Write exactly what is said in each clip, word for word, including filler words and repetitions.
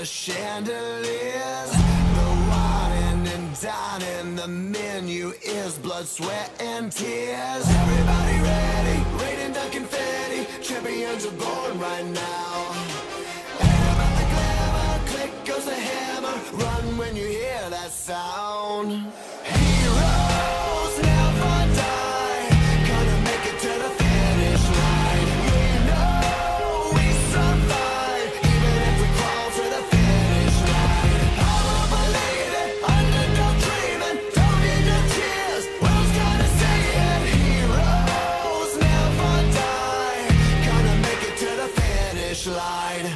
chandeliers. The wine and dining, the menu is blood, sweat, and tears. Everybody ready, raining down confetti. Champions are born right now. Ain't about the glamour, click goes the hammer. Run when you hear that sound. Heroes never die, gonna make it to the finish line. We know we survive, even if we crawl to the finish line. I believe it, underdog dreaming, don't need no tears. World's gonna say it. Heroes never die, gonna make it to the finish line.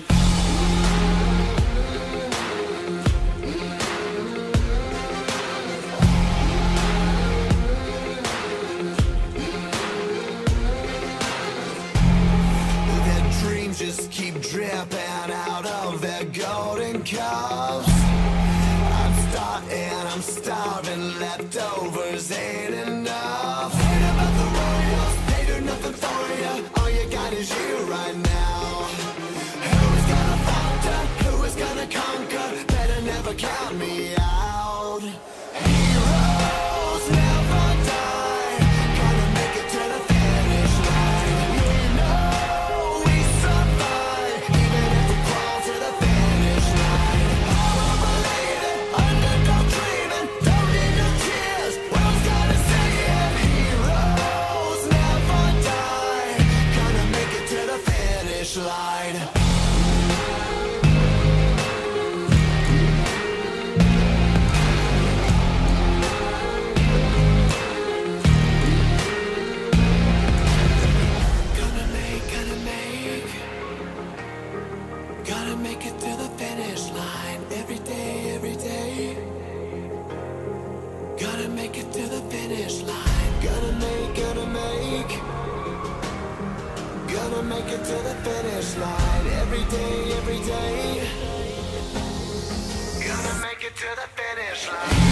Just keep dripping out of their golden cups. I'm starting, I'm starving, leftovers ain't enough. Ain't about the royals, they do nothing for you. All you got is you right now. Who is gonna falter? Who is gonna conquer? Better never count me out. Heroes never die, gonna make it to the finish line. We know we survive, even if we crawl to the finish line. I believe it, underdog dreaming, don't need no tears. World's gonna say it. Heroes never die, gonna make it to the finish line. Gotta make it to the finish line every day, every day. Gotta make it to the finish line. Gotta make, gotta make. Gotta make it to the finish line every day, every day. Gotta make it to the finish line.